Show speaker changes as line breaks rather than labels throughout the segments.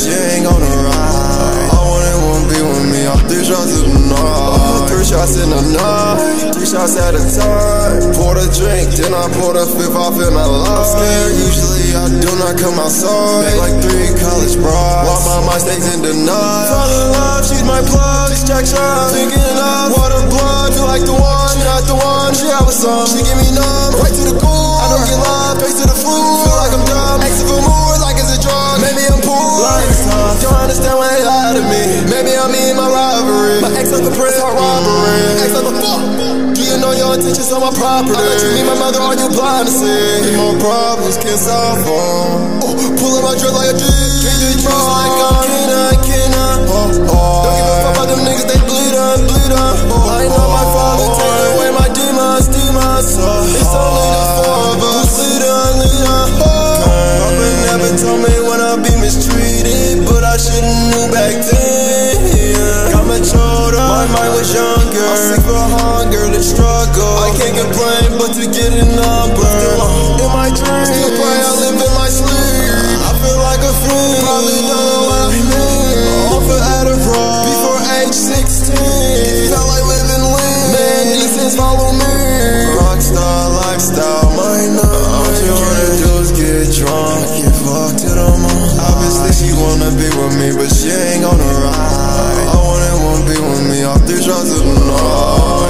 she ain't gonna ride. I want it, won't be with me. I'm 3 shots in the night. 3 shots in the night. 3 shots at a time. Pour the drink, then I pour the 5th off and I lost it. Usually I do not come outside. Make like 3 college brides. While my mind stays in denial. Fall in love, she's my plug. Distraction, thinking of water blood. Feel like the one, she not the one. She have a song, she give me numb. Right to the core. I don't get love, face to the floor. Feel like I'm dumb. Exit for more, like it's a drug. Maybe I'm poor. Life's tough. Don't understand why they lie to me. Maybe I'm in my rivalry. My ex Uncle Prince, heart robbery. Ex Uncle fuck. Do you know your intentions on my property? I let you meet my mother, are you blind to see? More problems can't solve them. Pull up my dress like a G. Can't do drugs like I cannot. Don't give a fuck about them niggas, they bleed on. I know my father, take away my demons. It's only the 4 of us. Lead on. Papa never told me when I be mistreated, but I should've knew back then. Got matured up, my mind was younger. I'm sick for hunger and struggle. I can't complain, but to get a number. In my dreams, still pray I live in my sleep. I feel like a fiend. Probably don't know what I mean. Off of Adderall before age 16. Felt like living lean. Man, these things follow me. Rockstar lifestyle, my know. All she wanna do is get drunk, get fucked to the moon. Obviously she wanna be with me, but she ain't gonna ride. I want it, won't be with me. All 3 shots of the night.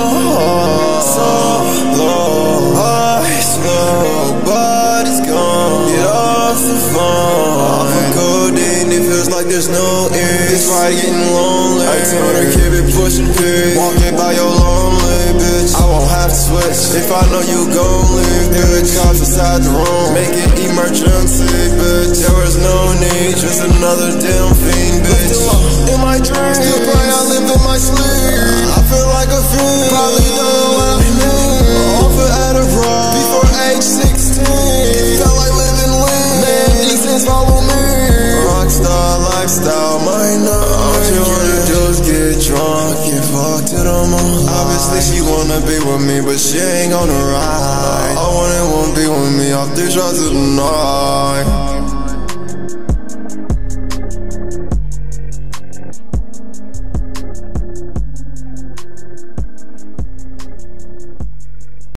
So low, ice low, but it's gone. Get off the phone. Off of codeine, it feels like there's no end. This ride getting lonely. I told her keep it pushing, bitch. Walking by your lonely, bitch. I won't have to switch if I know you gon' leave, bitch. Cops inside the room, make it emergency, bitch. There was no need, just another damn fiend, bitch. In my dreams, still pray I live in my sleep. I feel like a fiend. Probably know what I mean. Off of Adderall before age 16. Felt like living lean. Man, these things follow me. Rockstar lifestyle, my know. All she wanna do is get drunk, get fucked to the moon. Obviously she wanna be with me, but she ain't gonna ride. I want it, won't be with me. Off 3 shots of the night.